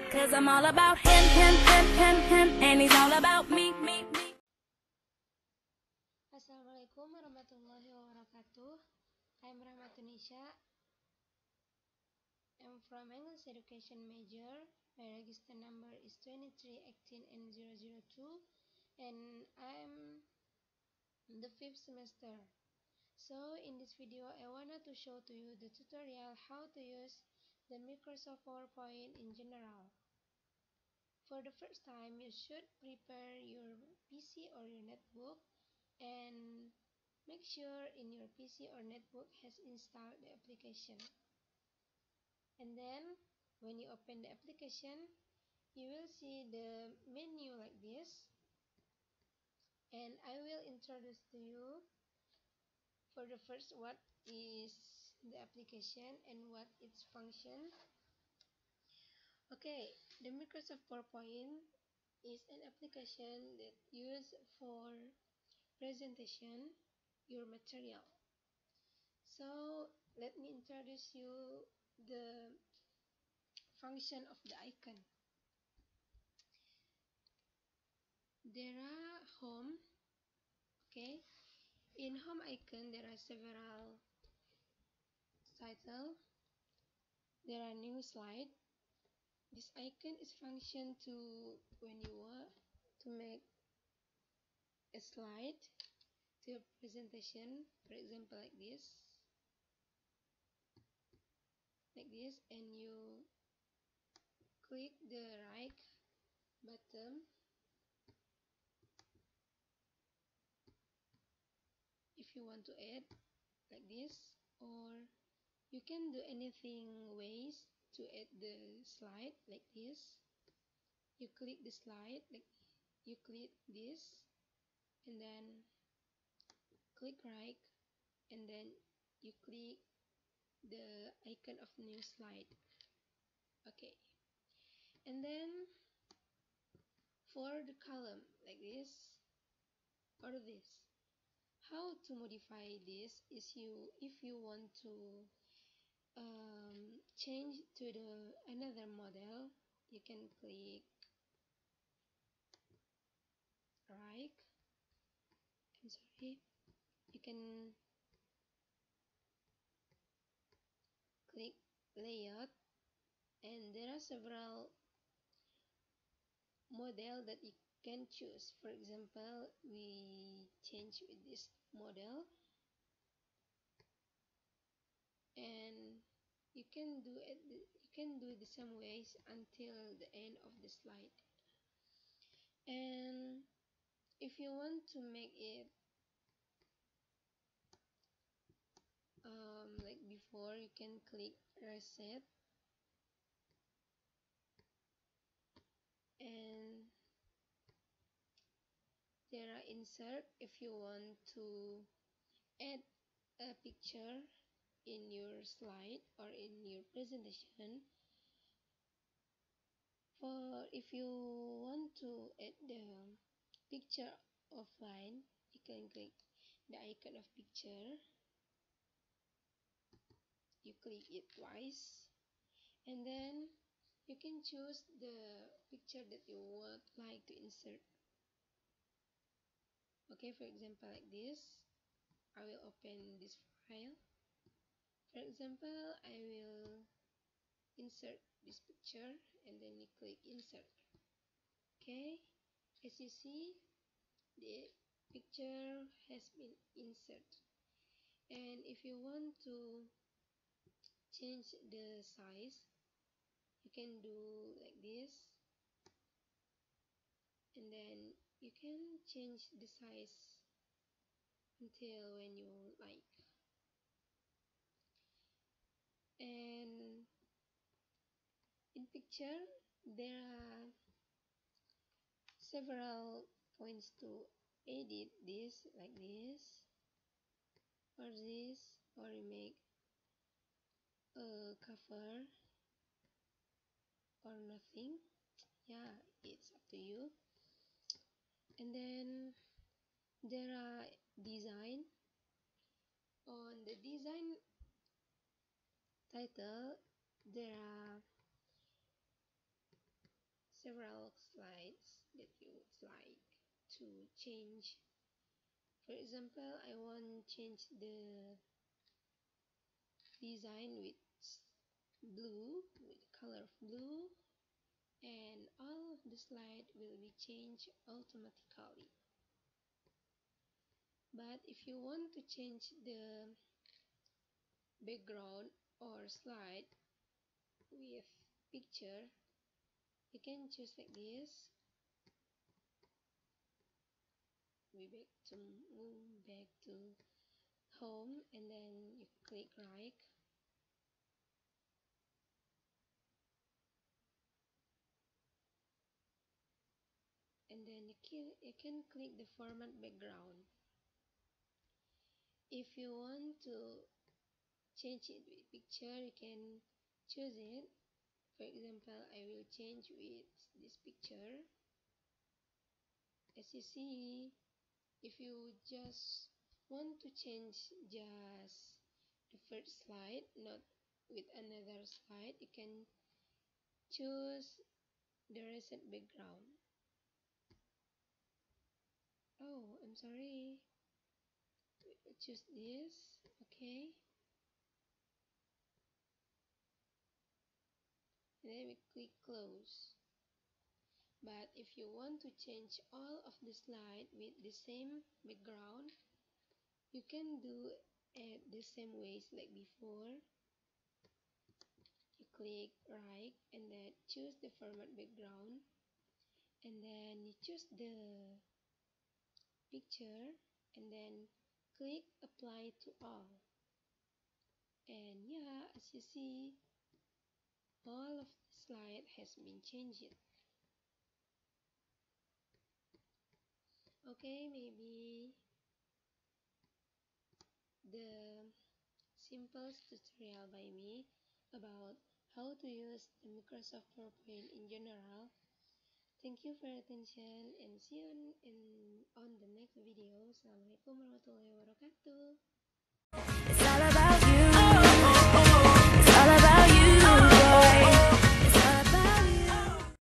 Cause I'm all about him, and he's all about me. Assalamualaikum warahmatullahi wabarakatuh. I'm Rahmatunisha. I'm from English Education major. My register number is 2318N002 and I'm in the 5th semester. So in this video I wanted to show to you the tutorial how to use the Microsoft PowerPoint in general. For the first time, you should prepare your PC or your netbook and make sure in your PC or netbook has installed the application. And then when you open the application, you will see the menu like this. And I will introduce to you for the first what is the application and what its function. Okay, the Microsoft PowerPoint is an application that used for presentation your material. So let me introduce you the function of the icon. There are home. Okay, in home icon there are several title. There are new slide. This icon is function to when you want to make a slide to a presentation, for example like this, and you click the right button if you want to add like this, or you can do anything ways to add the slide like this. You click the slide, like you click this and then click right, and then you click the icon of new slide. Okay, and then for the column like this or this, how to modify this is if you want to change to the another model, you can click right. You can click layout, and there are several model that you can choose. For example, we change with this model, and you can do the same ways until the end of the slide. And if you want to make it like before, you can click reset, and there are insert if you want to add a picture in your slide or in your presentation. For if you want to add the picture offline, you can click the icon of picture. You click it twice, and then you can choose the picture that you would like to insert. Okay, for example like this, I will open this file. For example, I will insert this picture, and then you click insert. Okay, as you see, the picture has been inserted. And if you want to change the size, you can do like this, and then you can change the size until when you like. And in picture there are several points to edit this, like this or you make a cover or nothing. Yeah, it's up to you. And then there are design. On the design title there are several slides that you would like to change. For example, I want to change the design with blue, with color of blue, and all of the slide will be changed automatically. But if you want to change the background or slide with picture, you can choose like this. We move back to home, and then you click right, and then you can click the format background. If you want to change it with picture, you can choose it. For example, I will change with this picture. As you see, if you just want to change just the first slide, not with another slide, you can choose the reset background. Oh, I'm sorry. Choose this. Okay. And then we click close. But if you want to change all of the slide with the same background, you can do it the same ways like before. You click right and then choose the format background, and then you choose the picture, and then click apply to all. And yeah, as you see, all of the slide has been changed. Okay, maybe the simplest tutorial by me about how to use the Microsoft PowerPoint in general. Thank you for your attention and see you on the next video. Assalamualaikum warahmatullahi wabarakatuh.